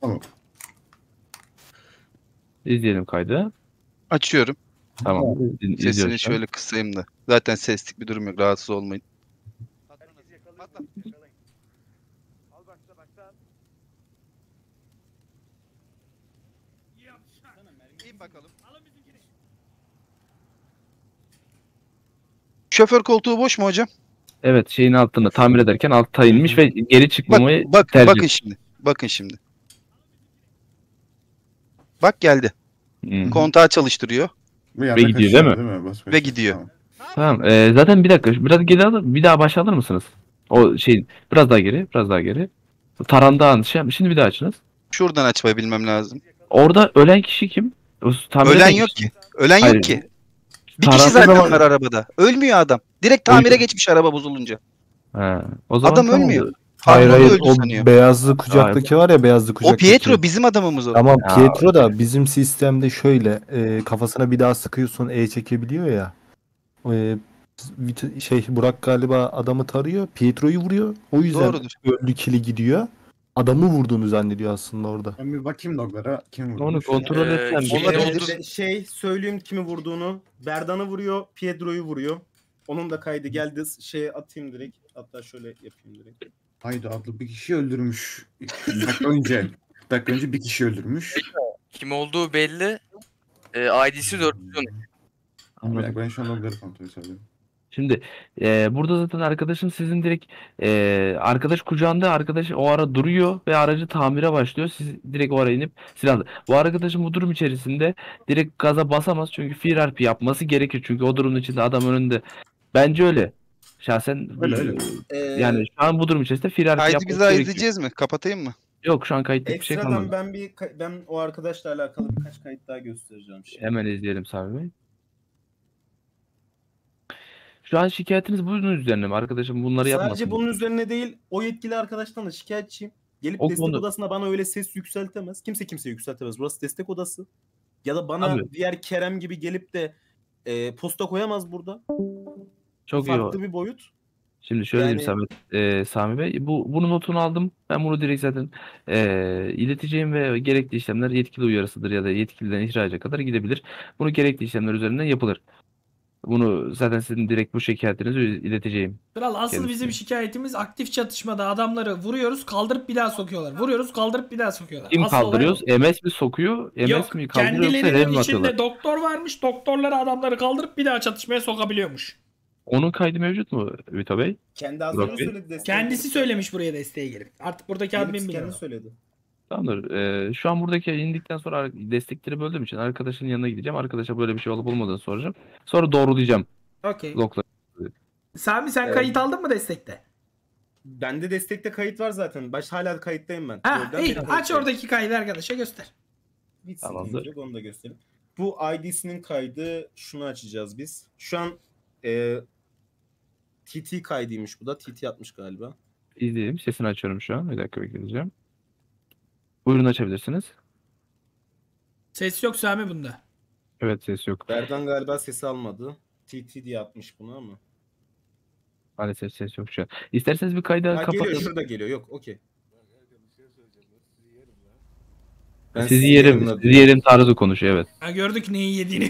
İzleyelim kaydı. Açıyorum. Tamam. Sesini İzliyoruz şu an. şöyle kısayım da. Zaten seslik bir durum yok. Rahatsız olmayın. İn bakalım. Şoför koltuğu boş mu hocam? Evet şeyin altında tamir ederken altta inmiş ve geri Bak, çıkmamayı bakın tercih. şimdi. Bakın şimdi. Bak geldi. Hı. Kontağı çalıştırıyor. Bir anda gidiyor, kaçıyor, değil mi? Bas Ve beş. gidiyor. Tamam. Tamam. Zaten bir dakika. Biraz geri alır. Bir daha başa alır mısınız? O şey biraz daha geri. Biraz daha geri. Tarandağın şey yapmış. Şimdi bir daha açınız. Şuradan açmayı bilmem lazım. Orada ölen kişi kim? O tamir Ölen eden yok kişi. ki. Ölen Hayır. yok ki. Bir kişi Tarafı zaten da- var arabada. Ölmüyor adam. Direkt tamire Öldü. geçmiş araba bozulunca. Ha. O zaman Adam tamam. ölmüyor. Hayır Harman'ı hayır öldü o sanıyor. beyazlı kucaktaki var ya beyazlı O kucaktaki. Pietro bizim adamımız o. Tamam Ya. Pietro da bizim sistemde şöyle kafasına bir daha sıkıyorsun çekebiliyor ya. Burak galiba adamı tarıyor. Pietro'yu vuruyor. O yüzden Doğrudur. öldü kili gidiyor. Adamı vurduğunu zannediyor aslında orada. Ben bir bakayım loglara. Kim vurmuş? Onu kontrol etsen bir olabilir. Söyleyeyim kimi vurduğunu. Berdan'ı vuruyor, Piedro'yu vuruyor. Onun da kaydı geldi. Atayım direkt. Hatta şöyle yapayım direkt. Haydi adlı bir kişi öldürmüş. Bir dakika önce. Bir dakika önce bir kişi öldürmüş. Kim olduğu belli. ID'si 413. Bir dakika ben şu an logları kontrol ediyorum. Şimdi burada zaten arkadaşın sizin direkt arkadaş kucağında, arkadaş o ara duruyor ve aracı tamire başlıyor. Siz direkt o ara inip silahlı. Bu arkadaşın bu durum içerisinde direkt gaza basamaz çünkü fear RP yapması gerekir. Çünkü o durumun içinde adam önünde. Bence öyle. Şahsen Öyle. yani şu an bu durum içerisinde fear RP Haydi yapması biz gerekiyor. izleyeceğiz mi? Kapatayım mı? Yok şu an kayıtlık bir şey Ekstradan kalmadı. ben o arkadaşla alakalı birkaç kayıt daha göstereceğim şimdi. Hemen izleyelim Sami Bey. Şu an şikayetiniz bunun üzerine mi? Arkadaşım bunları yapmasın. Sadece bunun üzerine değil, o yetkili arkadaştan da şikayetçiyim. Gelip O destek konu- odasına bana öyle ses yükseltemez. Kimse kimseye yükseltemez. Burası destek odası. Ya da bana Abi. diğer Kerem gibi gelip de posta koyamaz burada. Çok iyi. Farklı bir boyut. Şimdi şöyle Yani- diyeyim Sami Bey. Bunun notunu aldım. Ben bunu direkt zaten ileteceğim ve gerekli işlemler yetkili uyarısıdır ya da yetkiliden ihraca kadar gidebilir. Bunu gerekli işlemler üzerinden yapılır. Bunu zaten sizin direkt bu şikayetinizi ileteceğim. Kral asıl Kendisi. bizim şikayetimiz aktif çatışmada adamları vuruyoruz kaldırıp bir daha sokuyorlar. Vuruyoruz kaldırıp bir daha sokuyorlar. Kim Asıl olay kaldırıyoruz? o. MS mi sokuyor? MS Yok mi kaldırıyor yoksa rev kendilerinin mi atıyorlar? içinde doktor varmış. Doktorları adamları kaldırıp bir daha çatışmaya sokabiliyormuş. Onun kaydı mevcut mu Vito Bey? Kendi az Burak önce Bey. söyledi. destek Kendisi odası. söylemiş buraya desteğe gelip. Artık buradaki admin Kendisi bilmiyor. kendi söyledi. Tamamdır. Şu an buradaki indikten sonra destekleri böldüğüm için arkadaşın yanına gideceğim. Arkadaşa böyle bir şey olup olmadığını soracağım. Sonra doğrulayacağım Okey. logları. Sami sen kayıt aldın mı destekte? Bende destekte kayıt var zaten. Hala kayıttayım ben. Ha Oradan iyi. beri Aç kayıttayım. oradaki kaydı arkadaşa göster. Hiç Tamamdır. sıkıntı yok, onu da göstereyim. Bu ID'sinin kaydı şunu açacağız biz. Şu an TT kaydıymış bu da. TT atmış galiba. İzleyelim. Sesini açıyorum şu an. Bir dakika bekleyeceğim. Buyurun açabilirsiniz. Ses yok Sami bunda. Evet ses yok. Berdan galiba sesi almadı. TT diye atmış bunu ama. Maalesef ses yok şu an. İsterseniz bir kaydı Ha, geliyor kapatın. şurada geliyor. Yok okey. Sizi yerim tarzı konuşuyor evet. Ha, gördük neyi yediğini.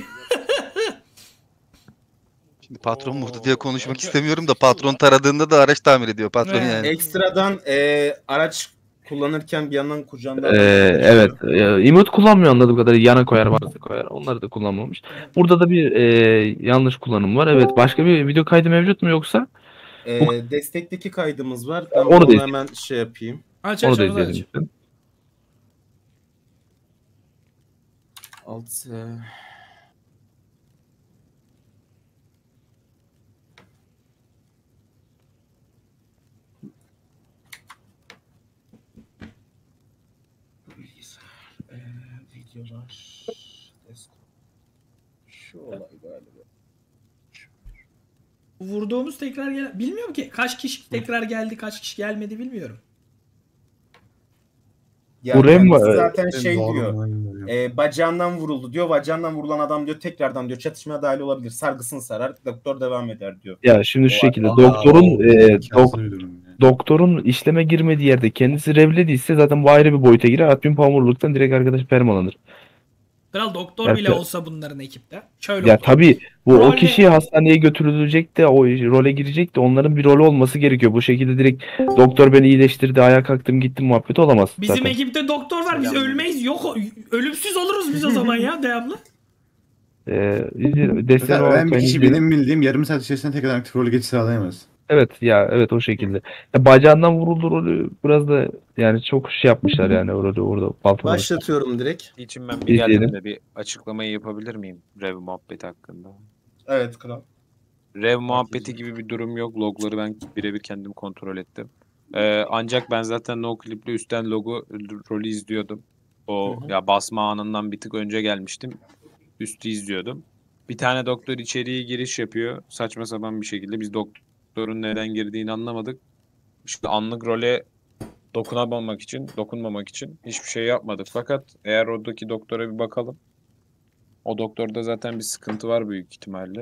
Şimdi patron vurdu diye konuşmak istemiyorum da patron taradığında da araç tamir ediyor patron Evet. yani. Ekstradan araç kullanırken bir yandan kucağında... Evet. Emote kullanmıyor anladığım kadarıyla. Yana koyar varsa koyar. Onları da kullanmamış. Burada da bir yanlış kullanım var. Evet. Başka bir video kaydı mevcut mu yoksa? Destekteki kaydımız var. Ben Onu da onu izleyelim. hemen şey yapayım. Aç Onu aç da onu izleyelim. aç. lütfen. 6 videolar şu olay galiba. Vurduğumuz tekrar gel. Bilmiyorum ki kaç kişi tekrar geldi kaç kişi gelmedi bilmiyorum. Ya Bu Rem kendisi var. zaten şey Doğru diyor. mu? Bacağından vuruldu diyor. Bacağından vurulan adam diyor tekrardan diyor çatışmaya dahil olabilir. Sargısını sarar. Doktor devam eder diyor. Ya şimdi şu şekilde Aa, doktorun imkansız bir durum yani. doktorun işleme girmediği yerde kendisi revlediyse zaten bu ayrı bir boyuta girer. Admin pamurluktan direkt arkadaş permalanır. Kral doktor Evet, bile evet. olsa bunların ekipte. Şöyle Ya oldu. tabii bu o Rolle- kişi hastaneye götürülecek de o role girecek de onların bir rolü olması gerekiyor. Bu şekilde direkt doktor beni iyileştirdi, ayağa kalktım gittim muhabbeti olamaz Bizim zaten. ekipte doktor var. Biz ölmeyiz. Yok ölümsüz oluruz biz o zaman ya devamlı. Desteğin Mesela olarak ölen bir ben kişi izliyorum. benim bildiğim yarım saat içerisinde tekrar aktif rol geçiş sağlayamaz. Evet ya evet o şekilde. Ya, bacağından vuruldu rolü biraz da yani çok şey yapmışlar yani o rolü orada baltalamışlar. Başlatıyorum direkt. için ben bir İzleyelim. geldim de bir açıklamayı yapabilir miyim Rev muhabbeti hakkında? Evet kral. Rev muhabbeti gibi bir durum yok. Logları ben birebir kendim kontrol ettim. Ancak ben zaten no clip'le üstten rolü izliyordum. O ya basma anından bir tık önce gelmiştim. Üstü izliyordum. Bir tane doktor içeriye giriş yapıyor. Saçma sapan bir şekilde. Biz doktorun neden girdiğini anlamadık. İşte anlık role dokunmamak için hiçbir şey yapmadık. Fakat eğer oradaki doktora bir bakalım. O doktorda zaten bir sıkıntı var büyük ihtimalle.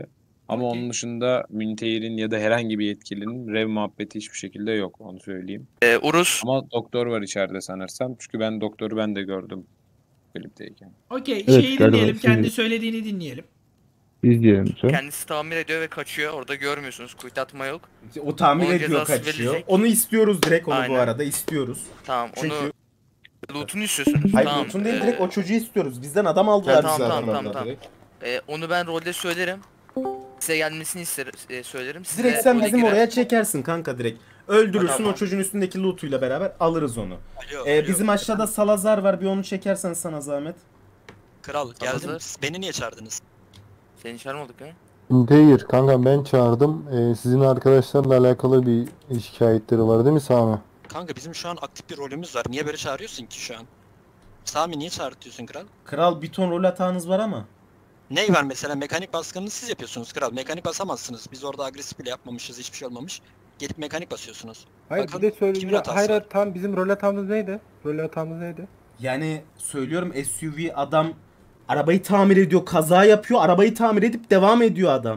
Ama Okey. onun dışında Münteğir'in ya da herhangi bir yetkilinin rev muhabbeti hiçbir şekilde yok. Onu söyleyeyim. Urus. Ama doktor var içeride sanırsam. Çünkü ben doktoru ben de gördüm klipteyken. Okey, Evet, şeyi galiba dinleyelim. siz- Kendi söylediğini dinleyelim. İzleyelim lütfen. Kendisi tamir ediyor ve kaçıyor. Orada görmüyorsunuz. Kuytu atma yok. O tamir Onun ediyor, cezası kaçıyor. verilecek. Onu istiyoruz direkt, onu bu Aynen. arada istiyoruz. Tamam Çünkü onu loot'unu istiyorsunuz. hayır, tamam. Loot'un değil, direkt o çocuğu istiyoruz. Bizden adam aldılar tamam, zaten tamam, orada tamam. direkt. Onu ben rolde söylerim. Size gelmesini söylerim. Size Direkt sen role bizim girer. oraya çekersin kanka direkt. Öldürürsün, Tamam. o çocuğun üstündeki loot'uyla beraber alırız onu. Alo, Bizim aşağıda Salazar var, bir onu çekersen sana zahmet. Kral geldim. Hazır. Beni niye çağırdınız? Seni çağırmadık ya. Değil kanka, ben çağırdım. Sizin arkadaşlarla alakalı bir şikayetleri var değil mi Sami? Kanka bizim şu an aktif bir rolümüz var. Niye böyle çağırıyorsun ki şu an? Sami niye çağırtıyorsun kral? Kral bir ton rol hatanız var ama. Ney var mesela? Mekanik baskınını siz yapıyorsunuz kral. Mekanik basamazsınız. Biz orada agresif bile yapmamışız. Hiçbir şey olmamış. Gelip mekanik basıyorsunuz. Hayır Bakın, bir de söyle. kimin hatası Hayır var? tam bizim rol hatamız neydi? Rol hatamız neydi? Yani söylüyorum, SUV adam arabayı tamir ediyor, kaza yapıyor, arabayı tamir edip devam ediyor adam.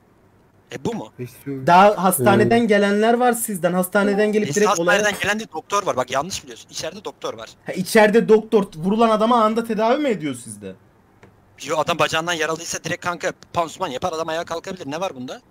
Bu mu? Daha hastaneden gelenler var sizden. Hastaneden gelip Biz direkt olaya... hastaneden gelen de doktor var. Bak yanlış biliyorsun. İçeride doktor var. Ha, içeride doktor vurulan adama anında tedavi mi ediyor sizde? Yo adam bacağından yaralıysa direkt kanka pansuman yapar adam ayağa kalkabilir. Ne var bunda?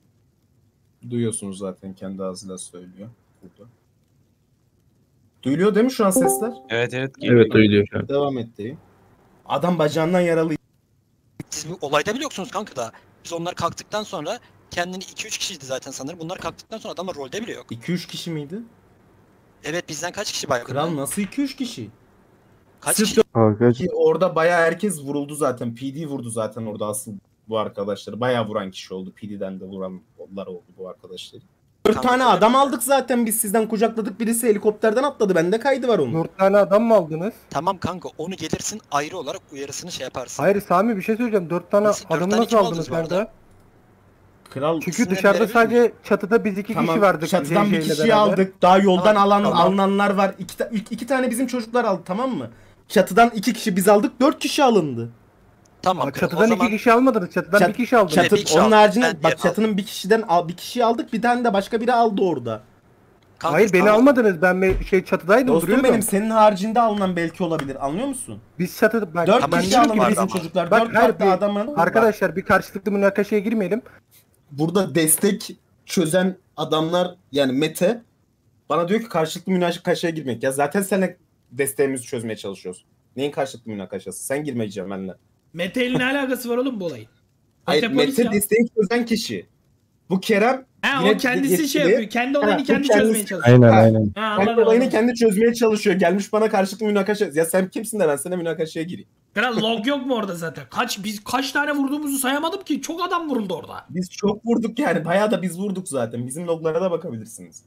Duyuyorsunuz zaten, kendi ağzıyla söylüyor. Burada. Duyuluyor değil mi şu an sesler? Evet evet. Evet duyuluyor şu an. Devam ettireyim. Adam bacağından yaralı. Siz bu olayda bile yoksunuz kanka daha. Biz onlar kalktıktan sonra kendini 2-3 kişiydi zaten sanırım. Bunlar kalktıktan sonra adamlar rolde bile yok. 2-3 kişi miydi? Evet bizden kaç kişi baygın? Kral nasıl 2-3 kişi? Kaç Sırf kişi? ki orada bayağı herkes vuruldu zaten. PD vurdu zaten orada asıl bu arkadaşları. Bayağı vuran kişi oldu. PD'den de vuranlar oldu bu arkadaşları. 4 tane adam aldık zaten biz sizden, kucakladık. Birisi helikopterden atladı. Bende kaydı var onun. 4 tane adam mı aldınız? Tamam kanka onu gelirsin ayrı olarak uyarısını şey yaparsın. Hayır Sami bir şey söyleyeceğim. 4 tane Nasıl, 4 adamı tane nasıl kim aldınız aldınız bu arada? kanka? Kral Çünkü İsimlerini dışarıda verebilir sadece çatıda biz 2 kişi vardık. Çatıdan bir JJ ile kişiyi beraber. aldık. Daha yoldan Tamam, alınanlar var. İki tane bizim çocuklar aldı, tamam mı? Çatıdan 2 kişi biz aldık. 4 kişi alındı. Tamam. Aa, çatıdan 2 kişi almadınız. Çatıdan bir kişi aldınız. Çatı, bir kişi onun aldı. haricinde Ben bak diğer çatının bir kişiyi aldık. Bir tane de başka biri aldı orada. Kanka, Hayır beni tamam. almadınız. Ben çatıdaydım, Dostum duruyordum. benim, senin haricinde alınan belki olabilir. Anlıyor musun? Biz çatıda... Bak, 4 ben kişi diyorum ki alındı var bizim ama. çocuklar. Bak, 4 hayır, farklı adamın. Arkadaşlar bir karşılıklı münakaşaya girmeyelim. Burada destek çözen adamlar, yani Mete bana diyor ki karşılıklı münakaşaya girmek. Ya zaten seninle desteğimizi çözmeye çalışıyoruz. Neyin karşılıklı münakaşası? Sen girmeyeceksin benimle. Mete'yle ne alakası var oğlum bu olayın? Hayır, Mete polis Mete ya. desteği çözen kişi. Bu Kerem O kendisi şey yapıyor. Kendi olayını kendi çözmeye çalışıyor. Aynen Ha. aynen. Ha, kendi anladım, olayını anladım. kendi çözmeye çalışıyor. Gelmiş bana karşılıklı münakaşa. Ya sen kimsin de ben sana münakaşaya gireyim. Kral log yok mu orada zaten? Biz kaç tane vurduğumuzu sayamadım ki. Çok adam vuruldu orada. Biz çok vurduk yani. Bayağı da biz vurduk zaten. Bizim loglara da bakabilirsiniz.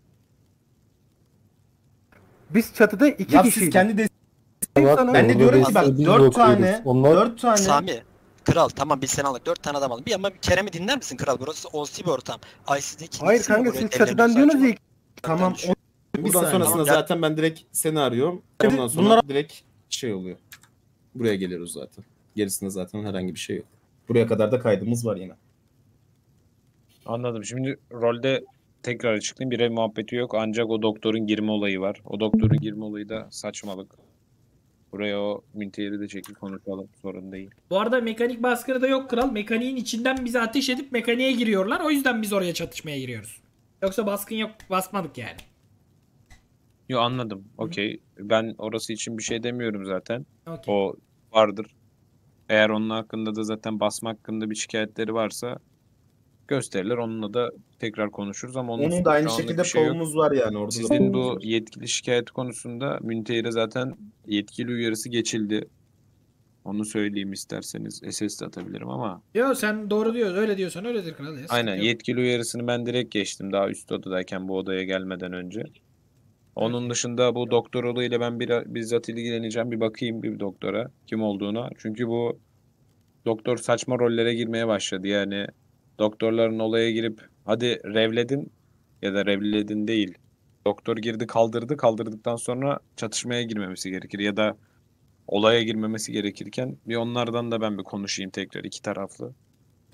Biz çatıda 2 Ya siz kişiydik. kendi de Sana- ben de Orada diyorum ki bak biz 4 bakıyoruz. tane Onlar 4 tane Sami. Kral tamam biz seni aldık 4 tane adam aldık. Bir ama Kerem'i dinler misin kral? Burası OC bir ortam. IC'deki Hayır kanka siz çatıdan diyorsunuz ya. tamam. Buradan saniye. sonrasında Tamam, zaten ben direkt seni arıyorum. Ondan sonra direkt şey oluyor. Buraya geliyoruz zaten. Gerisinde zaten herhangi bir şey yok. Buraya kadar da kaydımız var yine. Anladım. Şimdi rolde tekrar açıklayayım. Bir ev muhabbeti yok. Ancak o doktorun girme olayı var. O doktorun girme olayı da saçmalık. Buraya o Münteğir'i de çekip konuşalım. Sorun değil. Bu arada mekanik baskını da yok kral. Mekaniğin içinden bize ateş edip mekaniğe giriyorlar. O yüzden biz oraya çatışmaya giriyoruz. Yoksa baskın yok. Basmadık yani. Yo anladım. Okey. Ben orası için bir şey demiyorum zaten. Okey. O vardır. Eğer onun hakkında da zaten basma hakkında bir şikayetleri varsa gösterilir. Onunla da tekrar konuşuruz ama onun Onun da dışında aynı şu anlık şekilde bir şey yok. polumuz var yani orada. da Sizin bu polumuz var. yetkili şikayet konusunda Münteğir'e zaten yetkili uyarısı geçildi. Onu söyleyeyim isterseniz. SS de atabilirim ama. Yo sen doğru diyorsun. Öyle diyorsan öyledir kral. Ya. Aynen Yok. yetkili uyarısını ben direkt geçtim daha üst odadayken bu odaya gelmeden önce. Onun dışında bu doktor olayıyla ben bizzat ilgileneceğim. Bir bakayım bir doktora kim olduğuna. Çünkü bu doktor saçma rollere girmeye başladı. Yani doktorların olaya girip hadi revledin ya da revledin değil. Doktor girdi kaldırdı. Kaldırdıktan sonra çatışmaya girmemesi gerekir ya da olaya girmemesi gerekirken bir onlardan da ben bir konuşayım tekrar iki taraflı.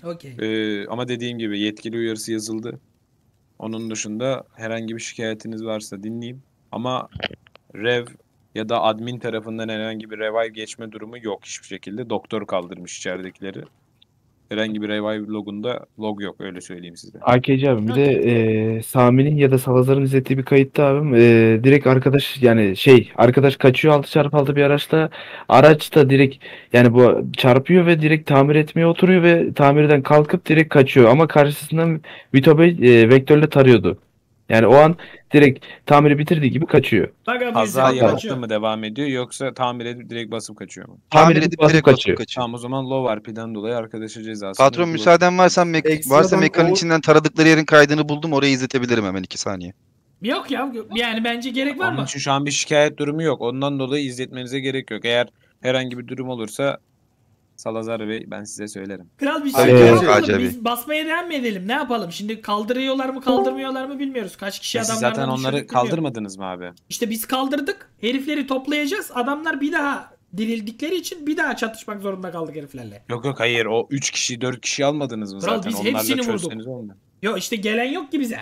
Okey. Ama dediğim gibi yetkili uyarısı yazıldı. Onun dışında herhangi bir şikayetiniz varsa dinleyeyim. Ama rev ya da admin tarafından herhangi bir revive geçme durumu yok hiçbir şekilde. Doktor kaldırmış içeridekileri. Herhangi bir revive logunda log yok, öyle söyleyeyim size. AKC abim bir de Sami'nin ya da Salazar'ın izlettiği bir kayıtta abim direkt arkadaş yani arkadaş kaçıyor 6x6 bir araçta, araç da direkt yani bu çarpıyor ve direkt tamir etmeye oturuyor ve tamirden kalkıp direkt kaçıyor ama karşısından Vito Bey vektörle tarıyordu. Yani o an direkt tamiri bitirdiği gibi kaçıyor. Kaza yarattı mı devam ediyor yoksa tamir edip direkt basıp kaçıyor mu? Tamir edip basıp kaçıyor. Tamam, o zaman low RP'den dolayı arkadaşa cezasını Patron müsaaden varsa mekanın içinden taradıkları yerin kaydını buldum, orayı izletebilirim hemen 2 saniye. Yok ya, yani bence gerek var Onun mı? için şu an bir şikayet durumu yok. Ondan dolayı izletmenize gerek yok. Eğer herhangi bir durum olursa Salazar Bey ben size söylerim. Kral biz Aynen. ne yapalım? Hacı Biz basmaya devam mı edelim? Ne yapalım? Şimdi kaldırıyorlar mı kaldırmıyorlar mı bilmiyoruz. Kaç kişi Siz adamlardan zaten onları düşürdük bilmiyorum. kaldırmadınız mı abi? İşte biz kaldırdık. Herifleri toplayacağız. Adamlar bir daha dirildikleri için bir daha çatışmak zorunda kaldık heriflerle. Yok hayır, o 3 kişi 4 kişi almadınız mı Kral, zaten? biz Onlarla hepsini vurduk. çözseniz olmuyor. Yok işte gelen yok ki bize.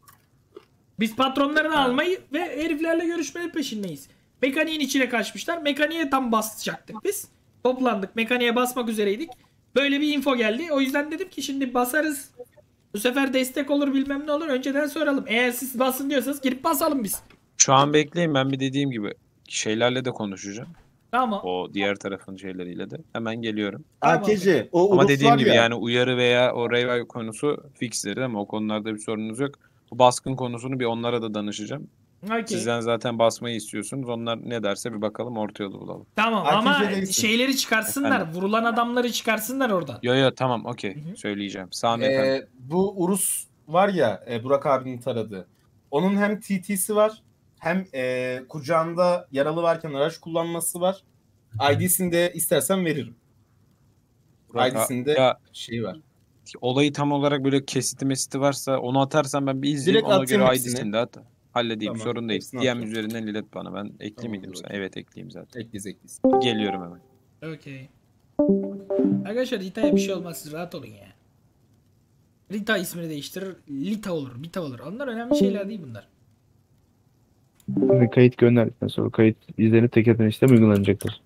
Biz patronlarını almayı ve heriflerle görüşmenin peşindeyiz. Mekaniğin içine kaçmışlar. Mekaniğe tam basacaktık biz. Toplandık. Mekaniğe basmak üzereydik. Böyle bir info geldi. O yüzden dedim ki şimdi basarız. Bu sefer destek olur bilmem ne olur. Önceden soralım. Eğer siz basın diyorsanız girip basalım biz. Şu an bekleyin, ben bir dediğim gibi şeylerle de konuşacağım. Tamam. O diğer tarafın şeyleriyle de. Hemen geliyorum. AKC o Ama Urus dediğim var gibi ya. yani uyarı veya o revive konusu fixleri ama o konularda bir sorunuz yok. Bu baskın konusunu bir onlara da danışacağım. Okay. Sizden zaten basmayı istiyorsunuz. Onlar ne derse bir bakalım, orta yolu bulalım. Tamam ama şeyleri çıkarsınlar. Efendim? Vurulan adamları çıkarsınlar oradan. Yo tamam okey. Söyleyeceğim. Sami efendim. Bu Urus var ya Burak abinin taradığı. Onun hem TT'si var hem kucağında yaralı varken araç kullanması var. ID'sini de istersen veririm. ID'sinde Ya, şey var. Olayı tam olarak böyle kesiti mesiti varsa onu atarsan ben bir izleyeyim. Direkt Ona göre atayım hepsini. ID'sini de at. Halledeyim, Tamam, sorun değil. hepsini DM atıyorum. üzerinden ilet bana. Ben ekleyeyim Tamam, miydim dur sana? bakayım. Evet ekleyeyim zaten. Ekleyiz. Geliyorum hemen. Okey. Arkadaşlar Rita'ya bir şey olmaz. Siz rahat olun ya. Rita ismini değiştirir. Lita olur. Mita olur. Onlar önemli şeyler değil bunlar. Şimdi kayıt gönderdikten sonra kayıt izlenip tekrardan işlem uygulanacaktır.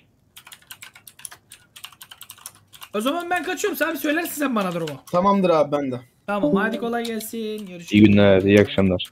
O zaman ben kaçıyorum. Sen bir söylersin sen bana durumu. Tamamdır abi, ben de. Tamam hadi kolay gelsin. Görüşürüz. İyi günler, iyi akşamlar.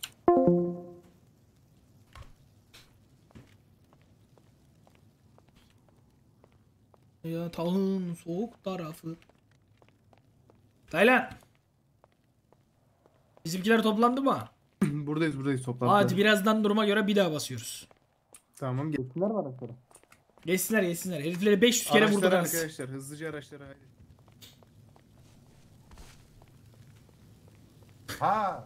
Yatağın soğuk tarafı. Taylan. Bizimkiler toplandı mı? Buradayız toplantıda. Hadi birazdan duruma göre bir daha basıyoruz. Tamam, geçsinler mi araçlara? Geçsinler. Herifleri 500 kere vurduk anasını. Arkadaşlar, hızlıca araçlara hadi. Ha.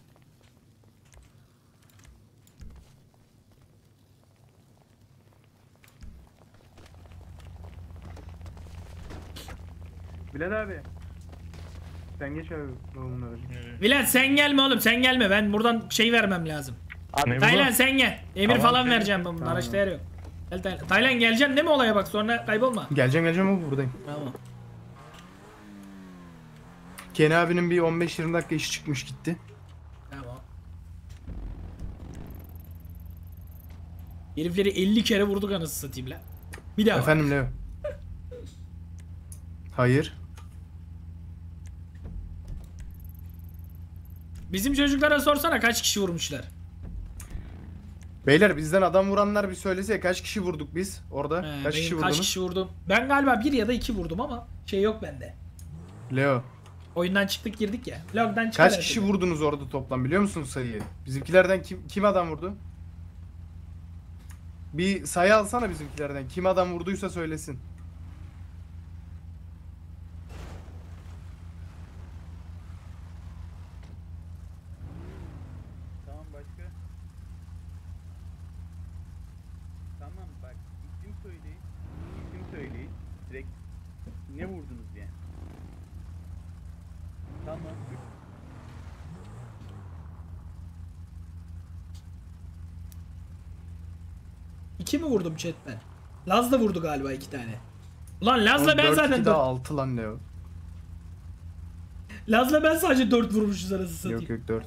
Bilal abi. Sen geç abi oğlum aracı. Bilal sen gelme oğlum, sen gelme. Ben buradan şey vermem lazım. Taylan sen gel. Emir falan vereceğim ben. Bunun araçta yer yok. Gel Taylan. Taylan geleceksin değil mi olaya bak, sonra kaybolma. Geleceğim ama buradayım. Tamam. Kenny abinin bir 15-20 dakika işi çıkmış gitti. Tamam. Herifleri 50 kere vurduk anasını satayım lan. Bir daha. Efendim Leo. Hayır. Bizim çocuklara sorsana kaç kişi vurmuşlar. Beyler bizden adam vuranlar bir söylese kaç kişi vurduk biz orada? Kaç kişi vurdunuz? Kaç kişi vurdum? Ben galiba 1 ya da 2 vurdum ama şey yok bende. Leo. Oyundan çıktık girdik ya. Log'dan çıktık. Kaç kişi vurdunuz orada toplam biliyor musunuz sayıyı? Bizimkilerden kim adam vurdu? Bir sayı alsana bizimkilerden. Kim adam vurduysa söylesin. Tamam başka. Tamam bak isim söyleyin. Direkt ne vurdunuz yani? Tamam. İki mi vurdum chat ben? Laz da vurdu galiba 2 tane. Ulan Laz'la ben 4, zaten 2 daha 6 lan Leo. Laz'la ben sadece 4 vurmuşuz arası satayım. Yok yok 4.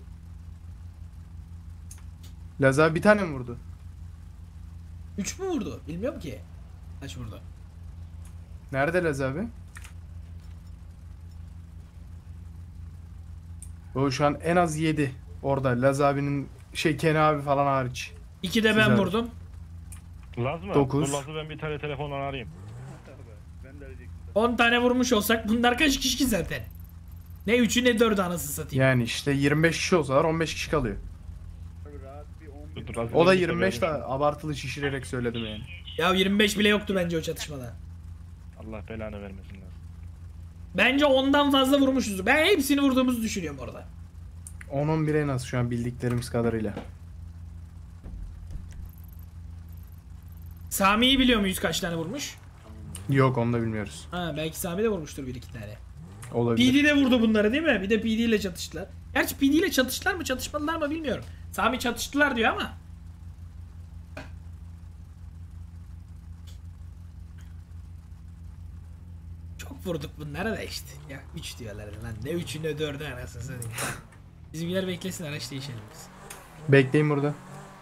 Laz abi bir tane mi vurdu? 3 mü vurdu? Bilmiyorum ki. Kaç vurdu? Nerede Laz abi? O şu an en az 7 orada. Laz abinin Ken abi falan hariç. 2 de ben Siz vurdum. Laz mı? 9. Dur Laz'ı ben bir tane telefonla arayayım. 10 tane vurmuş olsak bunlar kaç kişi ki zaten? Ne 3'ü ne 4'ü anasını satayım. Yani işte 25 kişi olsalar 15 kişi kalıyor. Dur, Laz'ı O da ben bir 25 de arayayım. abartılı şişirerek söyledim yani. Ya 25 bile yoktu bence o çatışmada. Allah belanı vermesin Laz. Bence 10'dan fazla vurmuşuz. Ben hepsini vurduğumuzu düşünüyorum orada. 10-11 en az şu an bildiklerimiz kadarıyla. Sami'yi biliyor muyuz kaç tane vurmuş? Yok onu da bilmiyoruz. Ha belki Sami de vurmuştur 1-2 tane. Olabilir. PD de vurdu bunları değil mi? Bir de PD ile çatıştılar. Gerçi PD ile çatıştılar mı çatışmadılar mı bilmiyorum. Sami çatıştılar diyor ama. Çok vurduk bunlara da işte. Ya 3 diyorlar lan. Ne 3'ü ne 4'ü anasını satayım. Bizimkiler beklesin araç değişelim biz. Bekleyin burada.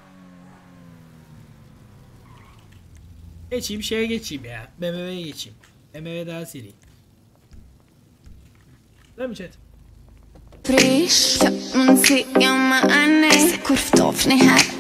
Geçeyim şeye geçeyim ya. BMW'ye geçeyim. BMW daha seri. Değil mi chat? Frisch, ja, man ser jag med Annie. Kurvtofni här